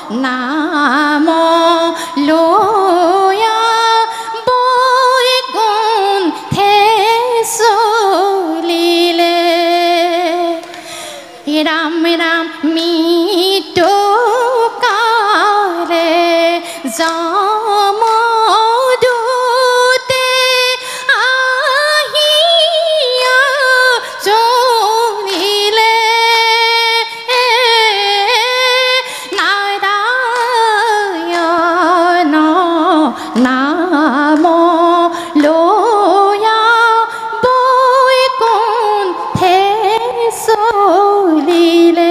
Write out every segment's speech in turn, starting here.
নাম লয়া বৈকুণ্ঠে চলিলে ৰাম ৰাম মৃত্যু কালে যমদূতে আহিয়া চলিলে নাৰায়ণ নাম লয়া বৈকুণ্ঠে চলিলে।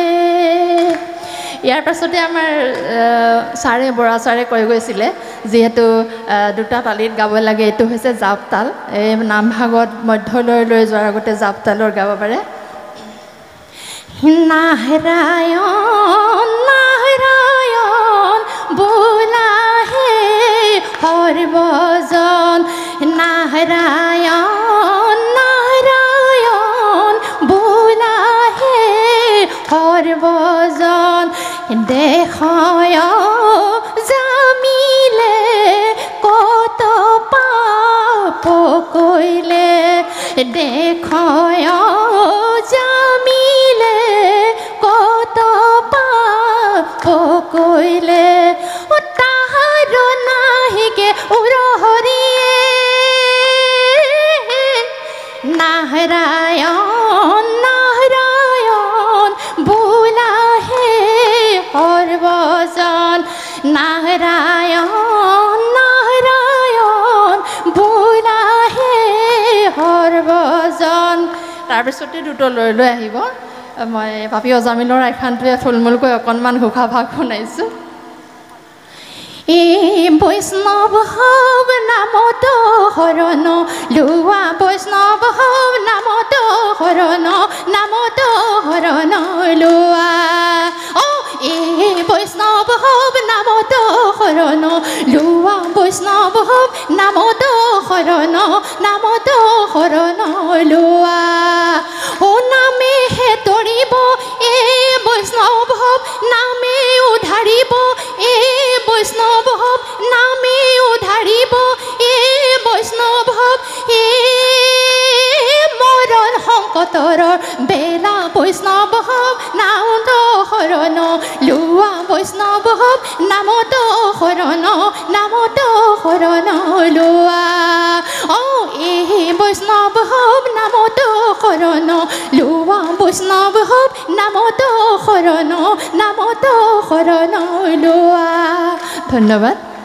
ইয়াৰ পাছতে আমাৰ বৰা ছাৰে কৈ গৈছিলে যিহেতু দুটা তালিত গাব লাগে, এইটো হৈছে জাপ তাল। এই নামভাগত মধ্যলৈ লৈ যোৱাৰ আগতে জাপ তালৰ গাব পাৰে। নাৰায়ণ নাৰায়ণ বোলাহে সৰ্বজন নাৰায়ণ নাৰায়ণ বোলাহে সৰ্বজন দেশয় জামিলে কত পাপ কৰিলে দেশয় জামিলে কত পাপ কৰিলে তাহাৰ নাহিকে উৰহৰিয়ে নাৰায়ণ নাৰায়ণ বোলাহে সৰ্বজন নাৰায়ণ নাৰায়ণ বোলাহে সৰ্বজন। তাৰপিছতে দুটো লৈ লৈ আহিব। মই পাপী অজামিলৰ আখ্যানটোৱে থুলমূলকৈ অকণমান ঘোষাভাগ শুনাইছোঁ। বৈষ্ণৱ হব নামত শৰণ লোৱা বৈষ্ণৱ হব নামত শৰণ নামত শৰণ লোৱা বৈষ্ণৱ হব নামত শৰণ লোৱা বৈষ্ণৱ হব নামত শৰণ নামত শৰণ লোৱা নামেহে তৰিব বৈষ্ণৱ হব নামে উধাৰিব বৈষ্ণৱ হব নামে উধাৰিব বৈষ্ণৱ হব মৰণ সংকটৰ বেলা বৈষ্ণৱ হব নামত শৰণ লোৱা বৈষ্ণৱ হব নামত শৰণ নামত শৰণ লোৱা বৈষ্ণৱ হব নামত শৰণ লোৱা বৈষ্ণৱ হব নামত শৰণ নামত শৰণ লোৱা। ধন্যবাদ।